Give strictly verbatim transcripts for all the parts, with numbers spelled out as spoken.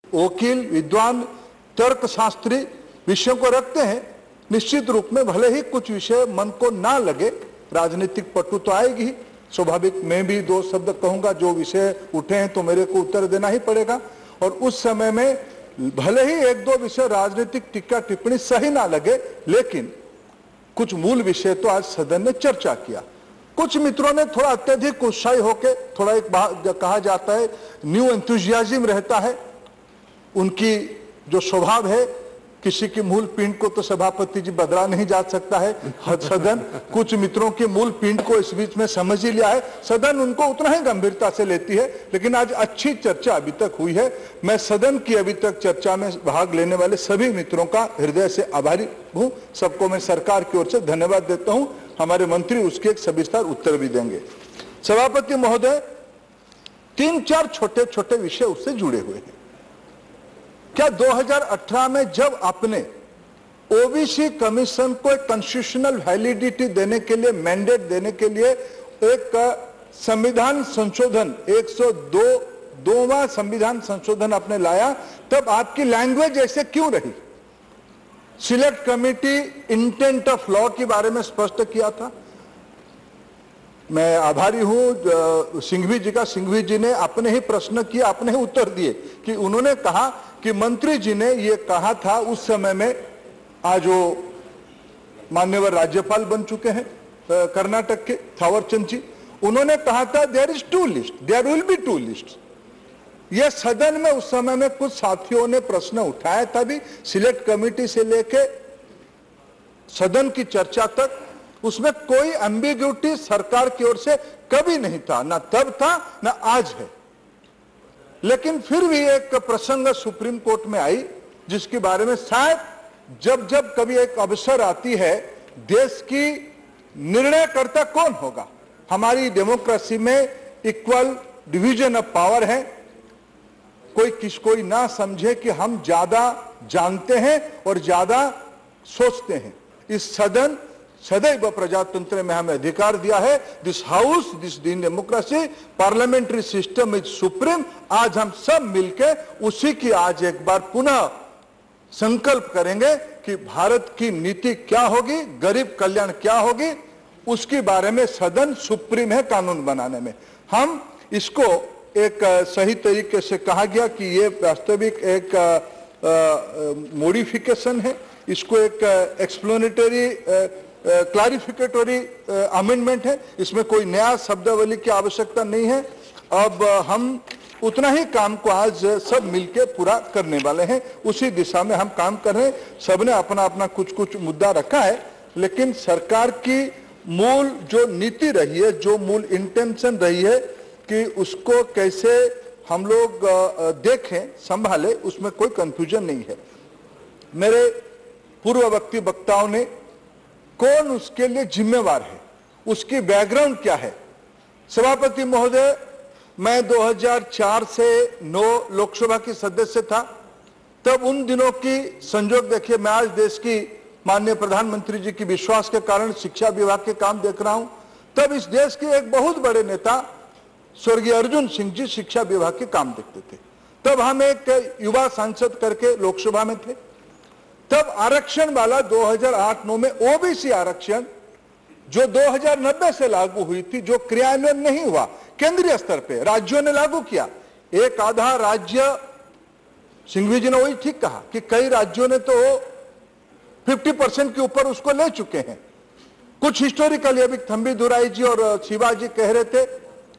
वकील, विद्वान, तर्कशास्त्री विषयों को रखते हैं। निश्चित रूप में भले ही कुछ विषय मन को ना लगे, राजनीतिक पटु तो आएगी ही, स्वाभाविक। मैं भी दो शब्द कहूंगा, जो विषय उठे हैं तो मेरे को उत्तर देना ही पड़ेगा। और उस समय में भले ही एक दो विषय राजनीतिक टीका टिप्पणी सही ना लगे, लेकिन कुछ मूल विषय तो आज सदन ने चर्चा किया। कुछ मित्रों ने थोड़ा अत्यधिक उत्साही होकर, थोड़ा एक कहा जाता है न्यू एंथुजियाज्म रहता है, उनकी जो स्वभाव है, किसी की मूल पिंड को तो सभापति जी बदला नहीं जा सकता है सदन, कुछ मित्रों की मूल पिंड को इस बीच में समझ ही लिया है, सदन उनको उतना ही गंभीरता से लेती है। लेकिन आज अच्छी चर्चा अभी तक हुई है। मैं सदन की अभी तक चर्चा में भाग लेने वाले सभी मित्रों का हृदय से आभारी हूं। सबको मैं सरकार की ओर से धन्यवाद देता हूं। हमारे मंत्री उसके एक सविस्तार उत्तर भी देंगे। सभापति महोदय, तीन चार छोटे छोटे विषय उससे जुड़े हुए हैं। क्या दो हज़ार अठारह में जब आपने ओबीसी कमीशन को एक कॉन्स्टिट्यूशनल वैलिडिटी देने के लिए, मैंडेट देने के लिए एक संविधान संशोधन एक सौ दो दोवां संविधान संशोधन आपने लाया, तब आपकी लैंग्वेज ऐसे क्यों रही? Select committee intent of law के बारे में स्पष्ट किया था। मैं आभारी हूं सिंघवी जी का। सिंघवी जी ने अपने ही प्रश्न किए, अपने ही उत्तर दिए कि उन्होंने कहा कि मंत्री जी ने यह कहा था उस समय में, आज वो माननीय राज्यपाल बन चुके हैं कर्नाटक के थावरचंद जी, उन्होंने कहा था there is two list, there will be two list. यह सदन में उस समय में कुछ साथियों ने प्रश्न उठाया था भी, सिलेक्ट कमेटी से लेके सदन की चर्चा तक, उसमें कोई एम्बिग्यूटी सरकार की ओर से कभी नहीं था, ना तब था ना आज है। लेकिन फिर भी एक प्रसंग सुप्रीम कोर्ट में आई, जिसके बारे में शायद जब जब कभी एक अवसर आती है, देश की निर्णयकर्ता कौन होगा। हमारी डेमोक्रेसी में इक्वल डिवीजन ऑफ पावर है। कोई किस कोई ना समझे कि हम ज्यादा जानते हैं और ज्यादा सोचते हैं। इस सदन सदैव प्रजातंत्र में हमें अधिकार दिया है। This house, this democracy, parliamentary system is supreme. आज हम सब मिलकर उसी की आज एक बार पुनः संकल्प करेंगे कि भारत की नीति क्या होगी, गरीब कल्याण क्या होगी, उसके बारे में सदन सुप्रीम है कानून बनाने में। हम इसको एक सही तरीके से कहा गया कि ये वास्तविक एक मॉडिफिकेशन है, इसको एक एक्सप्लेनेटरी क्लैरिफिकेटरी अमेंडमेंट है, इसमें कोई नया शब्दावली की आवश्यकता नहीं है। अब हम उतना ही काम को आज सब मिलके पूरा करने वाले हैं, उसी दिशा में हम काम कर रहे हैं। सबने अपना अपना कुछ कुछ मुद्दा रखा है, लेकिन सरकार की मूल जो नीति रही है, जो मूल इंटेंशन रही है कि उसको कैसे हम लोग देखें, संभाले, उसमें कोई कंफ्यूजन नहीं है। मेरे पूर्ववर्ती वक्ताओं ने कौन उसके लिए जिम्मेवार है, उसकी बैकग्राउंड क्या है। सभापति महोदय, मैं दो हज़ार चार से नौ लोकसभा की सदस्य था। तब उन दिनों की संजोग देखिए, मैं आज देश की माननीय प्रधानमंत्री जी की विश्वास के कारण शिक्षा विभाग के काम देख रहा हूं। तब इस देश के एक बहुत बड़े नेता स्वर्गीय अर्जुन सिंह जी शिक्षा विभाग के काम देखते थे। तब हम एक युवा सांसद करके लोकसभा में थे। तब आरक्षण वाला दो हज़ार आठ नौ में ओबीसी आरक्षण जो दो हज़ार नब्बे से लागू हुई थी, जो क्रियान्वयन नहीं हुआ केंद्रीय स्तर पे, राज्यों ने लागू किया। एक आधा राज्य, सिंघवी जी ने वही ठीक कहा कि कई राज्यों ने तो पचास परसेंट के ऊपर उसको ले चुके हैं। कुछ हिस्टोरिकली, अभी थंबी दुराई जी और शिवाजी कह रहे थे,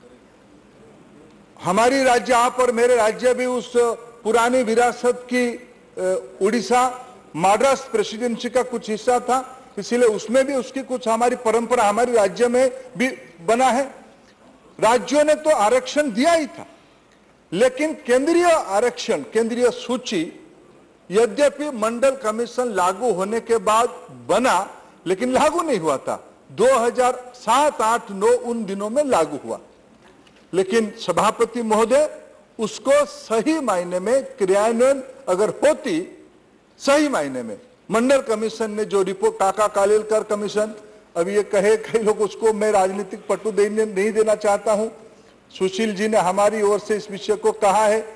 हमारी राज्य आप और मेरे राज्य भी उस पुरानी विरासत की उड़ीसा मद्रास प्रेसिडेंसी का कुछ हिस्सा था, इसलिए उसमें भी उसकी कुछ हमारी परंपरा हमारे राज्य में भी बना है। राज्यों ने तो आरक्षण दिया ही था, लेकिन केंद्रीय आरक्षण, केंद्रीय सूची यद्यपि मंडल कमीशन लागू होने के बाद बना, लेकिन लागू नहीं हुआ था। दो हज़ार सात आठ नौ उन दिनों में लागू हुआ। लेकिन सभापति महोदय, उसको सही मायने में क्रियान्वयन अगर होती, सही मायने में मंडल कमीशन ने जो रिपोर्ट, काका कालेलकर कमीशन, अभी ये कहे कई लोग, उसको मैं राजनीतिक पटु देने नहीं देना चाहता हूं। सुशील जी ने हमारी ओर से इस विषय को कहा है,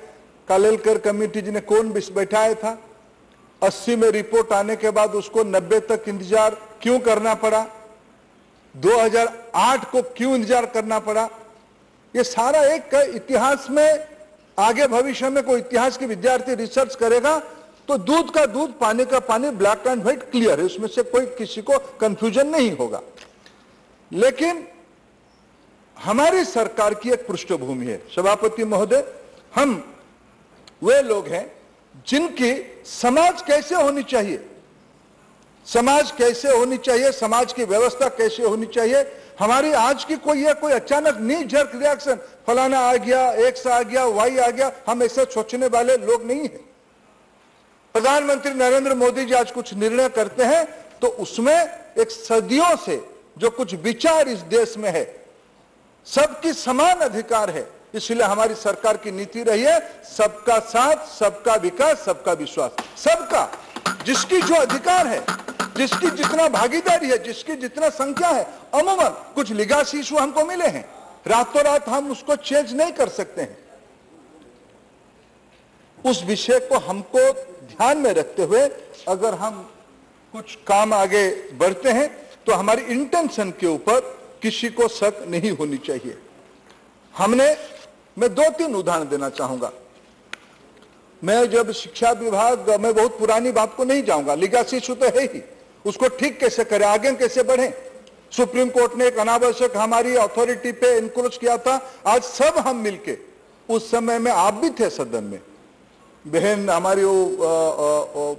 कालेलकर कमेटी जी ने कौन बैठाया था? अस्सी में रिपोर्ट आने के बाद उसको नब्बे तक इंतजार क्यों करना पड़ा? दो हज़ार आठ को क्यों इंतजार करना पड़ा? ये सारा एक इतिहास में, आगे भविष्य में कोई इतिहास के विद्यार्थी रिसर्च करेगा तो दूध का दूध, पानी का पानी, ब्लैक एंड व्हाइट क्लियर है, उसमें से कोई किसी को कंफ्यूजन नहीं होगा। लेकिन हमारी सरकार की एक पृष्ठभूमि है सभापति महोदय, हम वे लोग हैं जिनकी समाज कैसे होनी चाहिए, समाज कैसे होनी चाहिए, समाज की व्यवस्था कैसे होनी चाहिए, हमारी आज की कोई है कोई अचानक नी झर्क रिएक्शन, फलाना आ गया, एक्स आ गया, वाई आ गया, हम ऐसे सोचने वाले लोग नहीं हैं। प्रधानमंत्री नरेंद्र मोदी जी आज कुछ निर्णय करते हैं तो उसमें एक सदियों से जो कुछ विचार इस देश में है, सबकी समान अधिकार है, इसलिए हमारी सरकार की नीति रही है सबका साथ, सबका विकास, सबका विश्वास। सबका, जिसकी जो अधिकार है, जिसकी जितना भागीदारी है, जिसकी जितना संख्या है, अमूमन कुछ लीगल इशू हमको मिले हैं, रातों रात हम उसको चेंज नहीं कर सकते हैं। उस विषय को हमको ध्यान में रखते हुए अगर हम कुछ काम आगे बढ़ते हैं तो हमारी इंटेंशन के ऊपर किसी को शक नहीं होनी चाहिए। हमने, मैं दो तीन उदाहरण देना चाहूंगा। मैं जब शिक्षा विभाग, मैं बहुत पुरानी बात को नहीं जाऊंगा, लीगल इशू तो है ही, उसको ठीक कैसे करें, आगे कैसे बढ़े। सुप्रीम कोर्ट ने एक अनावश्यक हमारी अथॉरिटी पे इंक्रोच किया था, आज सब हम मिलके, उस समय में आप भी थे सदन में, बहन हमारी वो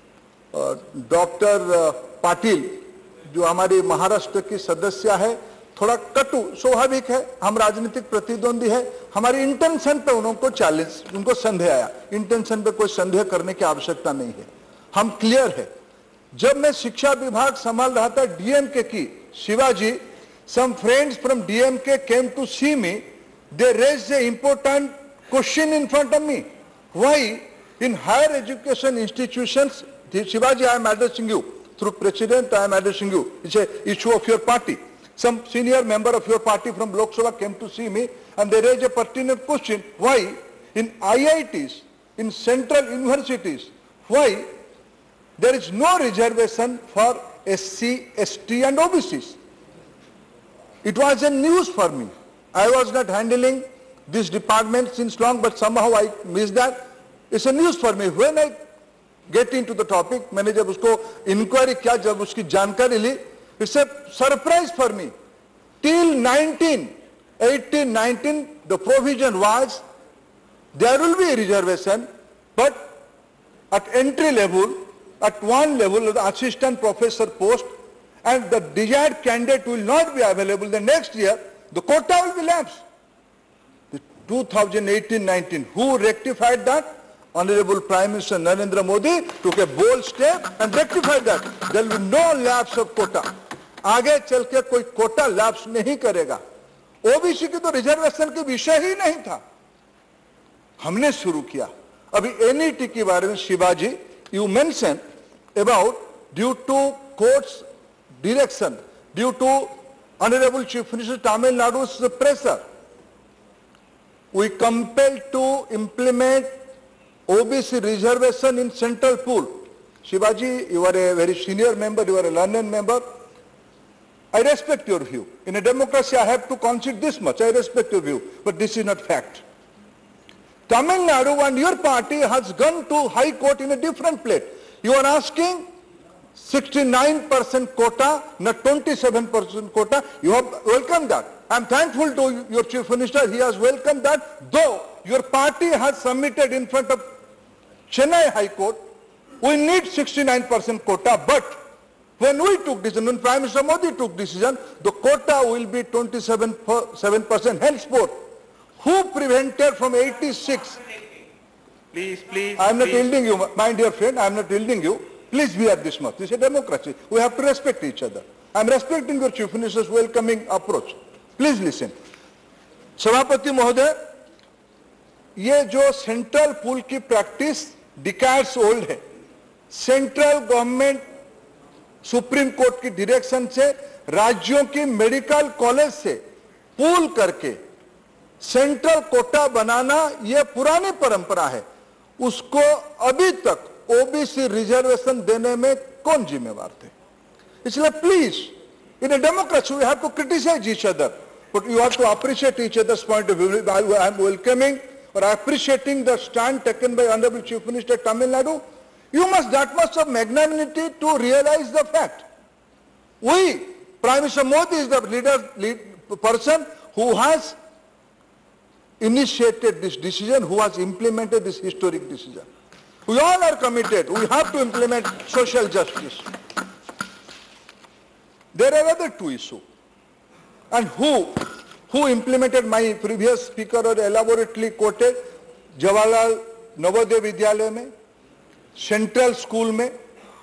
डॉक्टर पाटिल जो हमारी महाराष्ट्र की सदस्य है, थोड़ा कटु, स्वाभाविक है, हम राजनीतिक प्रतिद्वंदी है, हमारी इंटेंशन पे उनको चैलेंज, उनको संदेह आया, इंटेंशन पे कोई संदेह करने की आवश्यकता नहीं है, हम क्लियर है। जब मैं शिक्षा विभाग संभाल रहा था डीएमके की, Shivaji, some friends from D M K came to see me, they raised an important question in front of me. Why in higher education institutions, Shivaji, I am addressing you, through President I am addressing you, it's an issue of your party. Some senior member of your party from Lok Sabha came to see me and they raised a pertinent question, why in I I Ts, in central universities, why there is no reservation for S C, S T and O B Cs. It was a news for me. I was not handling this department since long, but somehow I missed that. It's a news for me. When I get into the topic, मैंने जब उसको inquiry किया, जब उसकी जानकारी ली, it's a surprise for me. Till nineteen eighteen nineteen, the provision was there will be a reservation, but at entry level, at one level, the assistant professor post, and the desired candidate will not be available the next year, the quota will be lapsed. The two thousand eighteen nineteen, who rectified that? Honorable Prime Minister Narendra Modi took a bold step and rectified that. There will be no lapse of quota. आगे चल के कोई Kota lapse नहीं करेगा। OBC की तो reservation के विषय ही नहीं था, हमने शुरू किया। अभी एनईटी के बारे में Shivaji, you mentioned about due to court's direction, due to Honorable Chief Minister Tamil Nadu's pressure, we compelled to implement O B C reservation in central pool. Shivaji, you are a very senior member, you are a learned member. I respect your view. In a democracy, I have to concede this much. I respect your view, but this is not fact. Tamil Nadu and your party has gone to High Court in a different plate. You are asking sixty-nine percent quota, not twenty-seven percent quota. You have welcomed that. I am thankful to your Chief Minister. He has welcomed that, though your party has submitted in front of Chennai High Court, we need sixty-nine percent quota, but when we took decision, when Prime Minister Modi took decision, the quota will be twenty-seven percent henceforth. Who prevented from eighty-six? Please, please. I am not please. yielding you, my dear friend, I am not yielding you. Please be at this much. This is a democracy. We have to respect each other. I am respecting your Chief Minister's welcoming approach. Please listen. सभापति महोदय, ये जो central pool की practice decades old है, central government Supreme Court की direction से राज्यों की मेडिकल कॉलेज से पूल करके सेंट्रल कोटा बनाना यह पुरानी परंपरा है, उसको अभी तक ओबीसी रिजर्वेशन देने में कौन जिम्मेवार थे? इसलिए please, in a democracy we have to criticise each other, but you have to appreciate each other's point of view. I am welcoming or appreciating the stand taken by Honorable Chief Minister Tamil Nadu. You must that much of magnanimity to realize the fact. We, Prime Minister Modi is the leader, lead person who has initiated this decision, who has implemented this historic decision. We all are committed. We have to implement social justice. There are other two issues. And who who implemented my previous speaker or elaborately quoted Jawaharlal Navodaya Vidyalaya में, central school में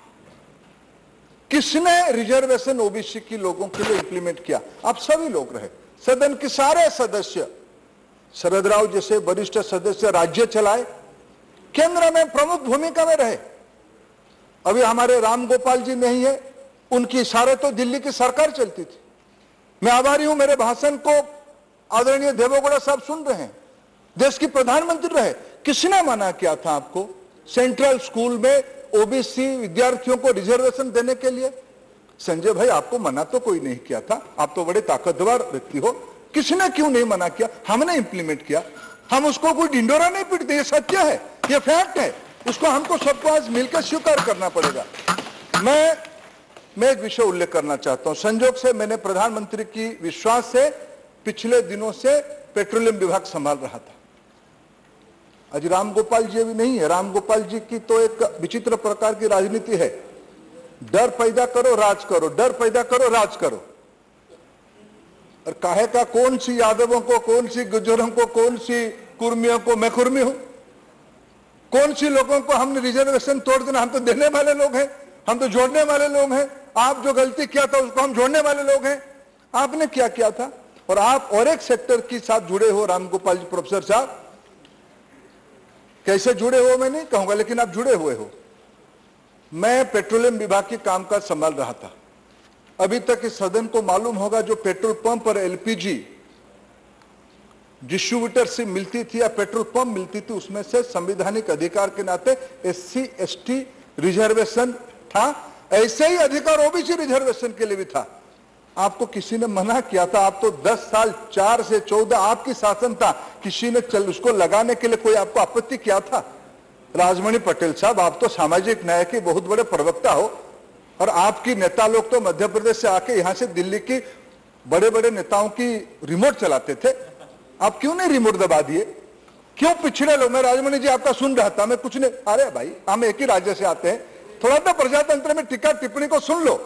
किसने reservation OBC की लोगों के लिए implement किया? आप सभी लोग रहे, सदन के सारे सदस्य, शरद राव जैसे वरिष्ठ सदस्य राज्य चलाए, केंद्र में प्रमुख भूमिका में रहे. अभी हमारे राम गोपाल जी नहीं है, उनकी इशारे तो दिल्ली की सरकार चलती थी. मैं आभारी हूं, मेरे भाषण को आदरणीय देवेगौड़ा साहब सुन रहे हैं. देश की प्रधानमंत्री रहे, किसने मना किया था आपको सेंट्रल स्कूल में ओबीसी विद्यार्थियों को रिजर्वेशन देने के लिए? संजय भाई, आपको मना तो कोई नहीं किया था, आप तो बड़े ताकतवर व्यक्ति हो. किसने क्यों नहीं मना किया? हमने इंप्लीमेंट किया. हम उसको कोई ढिंडोरा नहीं पीटते, ये सत्य है, ये फैक्ट है. उसको हमको सबको आज मिलकर स्वीकार करना पड़ेगा. मैं मैं एक विषय उल्लेख करना चाहता हूं. संजोग से मैंने प्रधानमंत्री की विश्वास से पिछले दिनों से पेट्रोलियम विभाग संभाल रहा था. आज राम गोपाल जी अभी नहीं है. राम गोपाल जी की तो एक विचित्र प्रकार की राजनीति है. डर पैदा करो, राज करो, डर पैदा करो, राज करो. और काहे का कौन सी यादवों को, कौन सी गुज्जरों को, कौन सी कुर्मियों को मैं कुर्मी हूं? कौन सी लोगों को हमने रिजर्वेशन तोड़ देना? हम तो देने वाले लोग हैं, हम तो जोड़ने वाले लोग हैं. आप जो गलती किया था उसको हम जोड़ने वाले लोग हैं. आपने क्या किया था? और आप और एक सेक्टर के साथ जुड़े हो. रामगोपाल जी प्रोफेसर साहब, कैसे जुड़े हो मैं नहीं कहूंगा, लेकिन आप जुड़े हुए हो. मैं पेट्रोलियम विभाग की कामकाज संभाल रहा था. अभी तक इस सदन को मालूम होगा, जो पेट्रोल पंप और एलपीजी डिस्ट्रीब्यूटर से मिलती थी या पेट्रोल पंप मिलती थी, उसमें से संवैधानिक अधिकार के नाते एससी एसटी रिजर्वेशन था. ऐसे ही अधिकार ओबीसी रिजर्वेशन के लिए भी था. आपको किसी ने मना किया था? आप तो दस साल, चार से चौदह आपकी शासन था, किसी ने चल उसको लगाने के लिए कोई आपको आपत्ति किया था? राजमणि पटेल साहब, आप तो सामाजिक न्याय के बहुत बड़े प्रवक्ता हो, और आपकी नेता लोग तो मध्य प्रदेश से आके यहां से दिल्ली की बड़े बड़े नेताओं की रिमोट चलाते थे. आप क्यों नहीं रिमोट दबा दिए? क्यों पिछड़े लोग? मैं राजमणि जी आपका सुन रहा था, मैं कुछ नहीं. अरे भाई, हम एक ही राज्य से आते हैं, थोड़ा तो प्रजातंत्र में टीका टिप्पणी को सुन लो.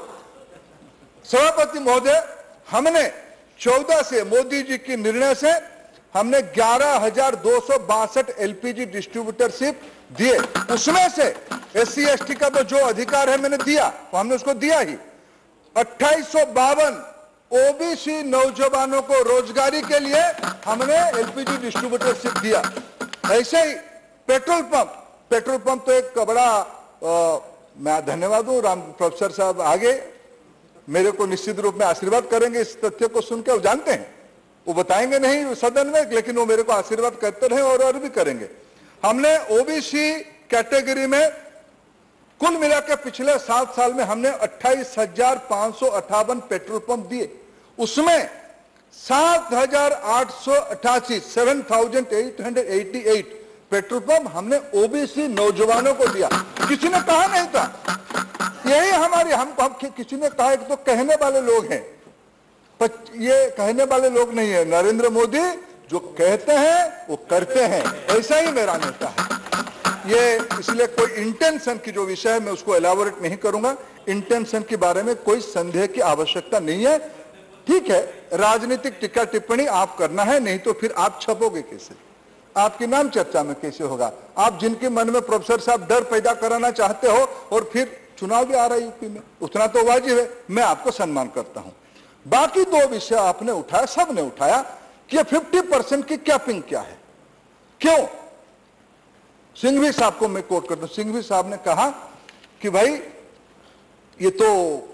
सभापति महोदय, हमने चौदह से मोदी जी की निर्णय से हमने ग्यारह हजार दो सौ बासठ एलपीजी डिस्ट्रीब्यूटरशिप दिए. उसमें से एससी एसटी का तो जो अधिकार है मैंने दिया, तो हमने उसको दिया ही. अट्ठाईस सौ बावन ओबीसी नौजवानों को रोजगारी के लिए हमने एलपीजी डिस्ट्रीब्यूटरशिप दिया. ऐसे ही पेट्रोल पंप, पेट्रोल पंप तो एक बड़ा आ, मैं धन्यवाद हूं. राम प्रोफेसर साहब आगे मेरे को निश्चित रूप में आशीर्वाद करेंगे इस तथ्य को सुनकर. वो जानते हैं, वो बताएंगे नहीं सदन में, लेकिन वो मेरे को आशीर्वाद करते रहे और और भी करेंगे. हमने ओबीसी कैटेगरी में कुल मिलाकर पिछले सात साल में हमने अट्ठाईस हजार पांच सौ अट्ठावन पेट्रोल पंप दिए. उसमें सात हजार आठ सौ अट्ठासी seven thousand eight hundred eighty eight petrol pump हमने ओबीसी नौजवानों को दिया. किसी ने कहा नहीं था. यही हमारी हम, हम किसी ने कहा कि तो कहने वाले लोग हैं, पर ये कहने वाले लोग नहीं है. नरेंद्र मोदी जो कहते हैं वो करते हैं. ऐसा ही मेरा नेता है. ये इसलिए कोई इंटेंशन की जो विषय है मैं उसको एलाबोरेट नहीं करूंगा. इंटेंशन के बारे में कोई संदेह की आवश्यकता नहीं है. ठीक है, राजनीतिक टीका टिप्पणी आप करना है, नहीं तो फिर आप छपोगे कैसे? आपकी नाम चर्चा में कैसे होगा? आप जिनके मन में प्रोफेसर साहब डर पैदा कराना चाहते हो, और फिर चुनाव भी आ रहा है यूपी में, उतना तो वाजिब है, मैं आपको सम्मान करता हूं. बाकी दो विषय आपने उठाया, सबने उठाया कि ये पचास परसेंट की कैपिंग क्या है, क्यों? सिंघवी साहब को मैं कोट करता हूं. सिंघवी साहब ने कहा कि भाई ये तो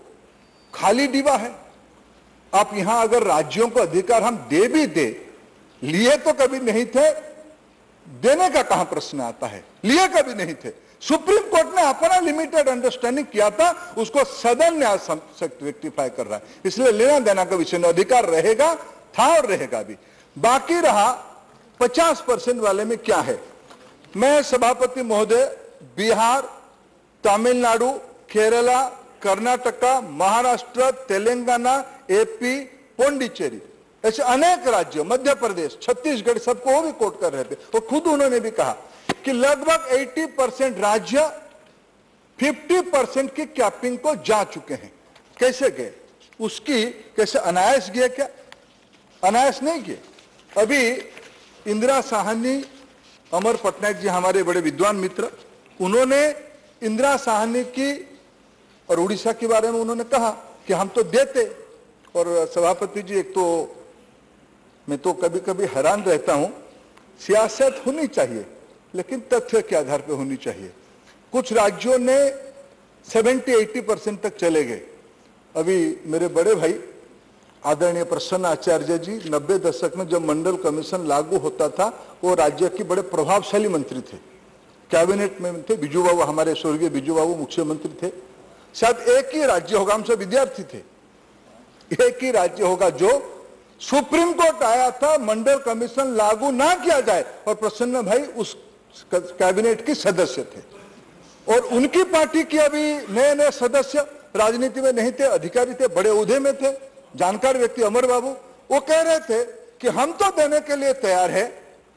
खाली डिब्बा है. आप यहां अगर राज्यों को अधिकार हम दे भी दे लिए तो कभी नहीं थे, देने का कहां प्रश्न आता है, लिए कभी नहीं थे। सुप्रीम कोर्ट ने अपना लिमिटेड अंडरस्टैंडिंग किया था, उसको सदन ने आज रेक्टिफाई कर रहा है, इसलिए लेना देना का विषय में अधिकार रहेगा, था और रहेगा भी। बाकी रहा पचास परसेंट वाले में क्या है, मैं सभापति महोदय बिहार, तमिलनाडु, केरला, कर्नाटका, महाराष्ट्र, तेलंगाना, एपी, पौंडीचेरी, ऐसे अनेक राज्यों, मध्य प्रदेश, छत्तीसगढ़, सबको वो भी कोट कर रहे थे और खुद उन्होंने भी कहा कि लगभग अस्सी परसेंट राज्य पचास परसेंट की कैपिंग को जा चुके हैं। कैसे गए, उसकी कैसे अनायास गए, क्या अनायास नहीं किए। अभी इंदिरा साहनी, अमर पटनायक जी हमारे बड़े विद्वान मित्र, उन्होंने इंदिरा साहनी की और उड़ीसा के बारे में उन्होंने कहा कि हम तो देते। और सभापति जी, एक तो मैं तो कभी कभी हैरान रहता हूं, सियासत होनी चाहिए लेकिन तथ्य के आधार पर होनी चाहिए। कुछ राज्यों ने सत्तर अस्सी परसेंट तक चले गए। अभी मेरे बड़े भाई आदरणीय प्रसन्न आचार्य जी नब्बे दशक में जब मंडल कमीशन लागू होता था, वो राज्य के बड़े प्रभावशाली मंत्री थे, कैबिनेट में थे। बिजू बाबू, हमारे स्वर्गीय बिजू बाबू मुख्यमंत्री थे। शायद एक ही राज्य होगा, हम सब विद्यार्थी थे, एक ही राज्य होगा जो सुप्रीम कोर्ट आया था मंडल कमीशन लागू ना किया जाए, और प्रसन्न भाई उस कैबिनेट के सदस्य थे। और उनकी पार्टी के अभी नए नए सदस्य राजनीति में नहीं थे, अधिकारी थे, बड़े ओहदे में थे, जानकार व्यक्ति अमर बाबू, वो कह रहे थे कि हम तो देने के लिए तैयार है,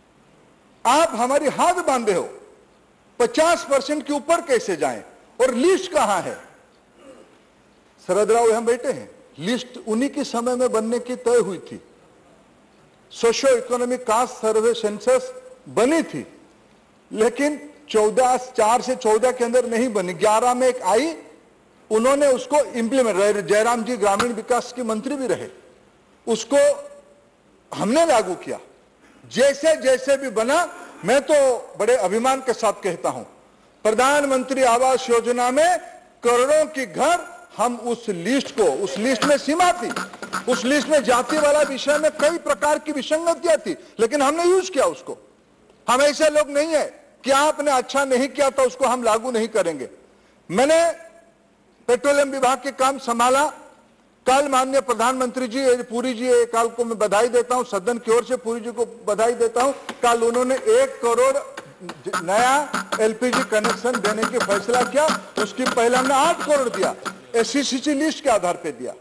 आप हमारी हाथ बांधे हो, पचास परसेंट के ऊपर कैसे जाएं, और लिस्ट कहां है। शरद राव यहां बैठे हैं, लिस्ट उन्हीं के समय में बनने की तय हुई थी। Socio economic caste survey census बनी थी, लेकिन चौदह चार से चौदह के अंदर नहीं बनी, ग्यारह में एक आई, उन्होंने उसको इंप्लीमेंट, जयराम जी ग्रामीण विकास के मंत्री भी रहे, उसको हमने लागू किया। जैसे जैसे भी बना, मैं तो बड़े अभिमान के साथ कहता हूं, प्रधानमंत्री आवास योजना में करोड़ों के घर हम उस लिस्ट को, उस लिस्ट में सीमा थी, उस लिस्ट में जाति वाला विषय में कई प्रकार की विसंगतियां थी, लेकिन हमने यूज किया उसको। हम ऐसे लोग नहीं है कि आपने अच्छा नहीं किया तो उसको हम लागू नहीं करेंगे। मैंने पेट्रोलियम विभाग के काम संभाला, कल माननीय प्रधानमंत्री जी, पुरी जी, कल को मैं बधाई देता हूं, सदन की ओर से पुरी जी को बधाई देता हूं, कल उन्होंने एक करोड़ नया एलपीजी कनेक्शन देने की फैसला किया। उसकी पहले हमने आठ करोड़ दिया, एससीसीसी लिस्ट के आधार पे दिया,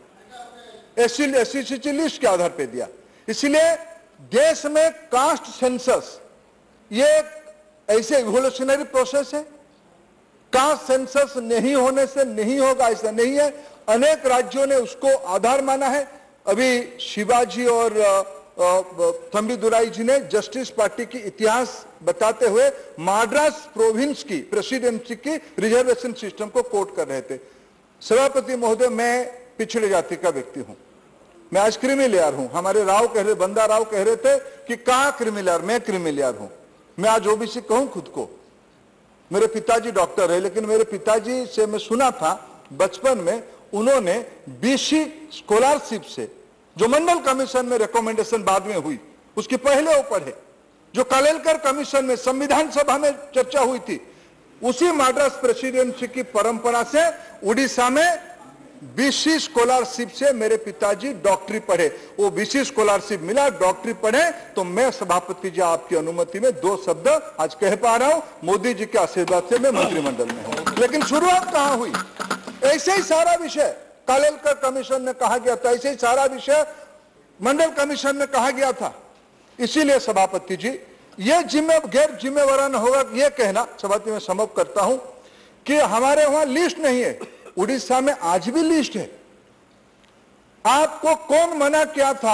एससीसीसी लिस्ट के आधार पे दिया। इसलिए देश में कास्ट सेंसस ये ऐसे इवोल्यूशनरी प्रोसेस है, कास्ट सेंसस नहीं होने से नहीं होगा ऐसा नहीं है। अनेक राज्यों ने उसको आधार माना है। अभी शिवाजी और थंबी दुराई जी ने जस्टिस पार्टी की इतिहास बताते हुए मद्रास प्रोविंस की प्रेसिडेंसी की रिजर्वेशन सिस्टम को कोट कर रहे थे। सभापति महोदय, मैं पिछड़े जाति का व्यक्ति हूं, मैं आज क्रिमिलियर हूं। हमारे राव कह रहे, बंदा राव कह रहे थे कि कहां क्रिमिलियर, मैं क्रिमिलियर हूं। मैं आज ओबीसी कहूं खुद को। मेरे पिताजी डॉक्टर है, लेकिन मेरे पिताजी से मैं सुना था बचपन में, उन्होंने बीसी स्कॉलरशिप से, जो मंडल कमीशन में रिकमेंडेशन बाद में हुई, उसके पहले वो पढ़े, जो कालेलकर कमीशन में संविधान सभा में चर्चा हुई थी, उसी मद्रास प्रेसिडेंसी की परंपरा से उड़ीसा में बीसी स्कॉलरशिप से मेरे पिताजी डॉक्टरी पढ़े। वो बीसी स्कॉलरशिप मिला, डॉक्टरी पढ़े, तो मैं सभापति जी आपकी अनुमति में दो शब्द आज कह पा रहा हूं। मोदी जी के आशीर्वाद से मैं मंत्रिमंडल में हूं। लेकिन शुरुआत कहां हुई? ऐसे ही सारा विषय कालेलकर कमीशन में कहा गया था, ऐसे ही सारा विषय मंडल कमीशन में कहा गया था। इसीलिए सभापति जी, यह जिम्मे गैर जिम्मेवाराना होगा यह कहना, सभापति में समाप्त करता हूं, कि हमारे वहां लिस्ट नहीं है। उड़ीसा में आज भी लिस्ट है। आपको कौन मना किया था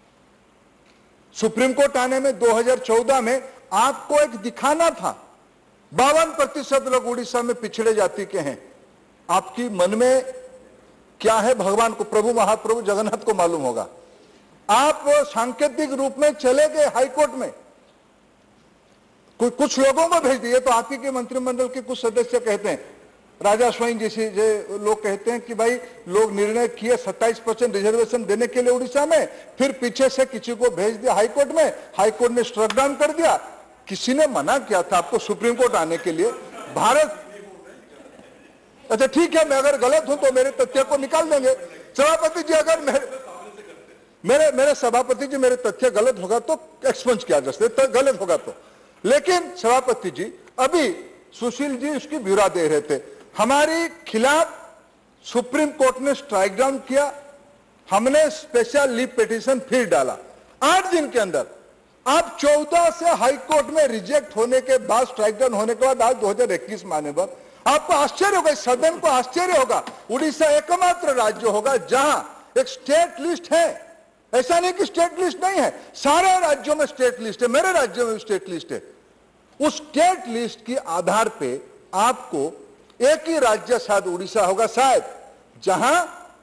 सुप्रीम कोर्ट आने में दो हज़ार चौदह में? आपको एक दिखाना था, बावन प्रतिशत लोग उड़ीसा में पिछड़े जाति के हैं। आपकी मन में क्या है भगवान को, प्रभु महाप्रभु जगन्नाथ को मालूम होगा। आप सांकेतिक रूप में चले गए हाईकोर्ट में, कुछ लोगों को भेज दिए। तो आप ही के मंत्रिमंडल के कुछ सदस्य कहते हैं राजा स्वाइन जैसे जो लोग कहते हैं कि भाई लोग निर्णय किए सत्ताईस परसेंट रिजर्वेशन देने के लिए उड़ीसा में, फिर पीछे से किसी को भेज दिया हाईकोर्ट में, हाईकोर्ट ने स्ट्रक डाउन कर दिया। किसी ने मना किया था आपको सुप्रीम कोर्ट आने के लिए? भारत, अच्छा ठीक है, मैं अगर गलत हूं तो मेरे तथ्य को निकाल देंगे सभापति जी। अगर मेरे मेरे मेरे सभापति जी मेरे तथ्य गलत होगा तो एक्सपंज किया जा सकता है, गलत होगा तो। लेकिन सभापति जी अभी सुशील जी उसकी ब्यूरा दे रहे थे, हमारे खिलाफ सुप्रीम कोर्ट ने स्ट्राइक डाउन किया, हमने स्पेशल लीव पिटीशन फिर डाला आठ दिन के अंदर। आप चौदह से हाई कोर्ट में रिजेक्ट होने के बाद, स्ट्राइक डाउन होने के बाद आज दो हजार इक्कीस में आने पर आपको आश्चर्य होगा, सदन को आश्चर्य होगा, उड़ीसा एकमात्र राज्य होगा जहां एक स्टेट लिस्ट है। ऐसा नहीं कि स्टेट लिस्ट नहीं है, सारे राज्यों में स्टेट लिस्ट है, मेरे राज्य में भी स्टेट लिस्ट है। उस स्टेट लिस्ट के आधार पे आपको एक ही राज्य शायद उड़ीसा होगा शायद जहां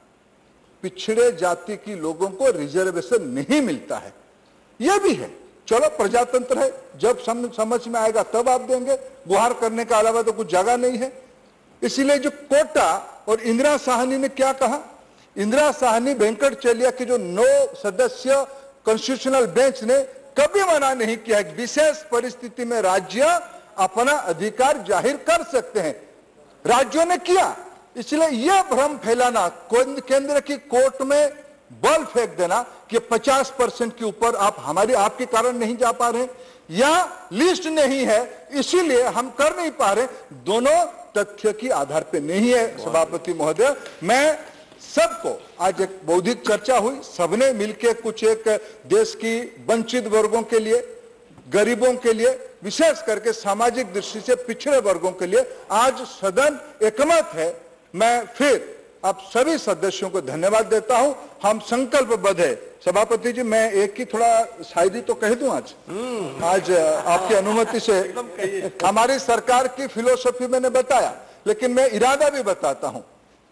पिछड़े जाति की लोगों को रिजर्वेशन नहीं मिलता है। यह भी है, चलो प्रजातंत्र है, जब सम, समझ में आएगा तब आप देंगे, गुहार करने का अलावा तो कुछ जगह नहीं है। इसीलिए जो कोटा और इंदिरा साहनी ने क्या कहा, इंदिरा साहनी वेंकटचलिया की जो नौ सदस्य कॉन्स्टिट्यूशनल बेंच ने कभी मना नहीं किया, विशेष परिस्थिति में राज्य अपना अधिकार जाहिर कर सकते हैं, राज्यों ने किया। इसलिए यह भ्रम फैलाना, केंद्र की कोर्ट में बल फेंक देना कि पचास परसेंट के ऊपर आप हमारे आपके कारण नहीं जा पा रहे या लिस्ट नहीं है इसीलिए हम कर नहीं पा रहे, दोनों तथ्य के आधार पे नहीं है। सभापति महोदय, मैं सबको, आज एक बौद्धिक चर्चा हुई, सबने मिलकर कुछ एक देश की वंचित वर्गों के लिए, गरीबों के लिए, विशेष करके सामाजिक दृष्टि से पिछड़े वर्गों के लिए आज सदन एकमत है। मैं फिर आप सभी सदस्यों को धन्यवाद देता हूं, हम संकल्पबद्ध है। सभापति जी मैं एक ही थोड़ा शायरी तो कह दूं आज आज आपकी अनुमति से। हमारी सरकार की फिलोसफी मैंने बताया, लेकिन मैं इरादा भी बताता हूं।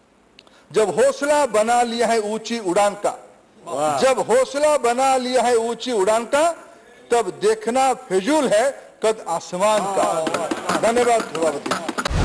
जब हौसला बना लिया है ऊंची उड़ान का, जब हौसला बना लिया है ऊंची उड़ान का, तब देखना फिजूल है कद आसमान का। धन्यवाद सभापति।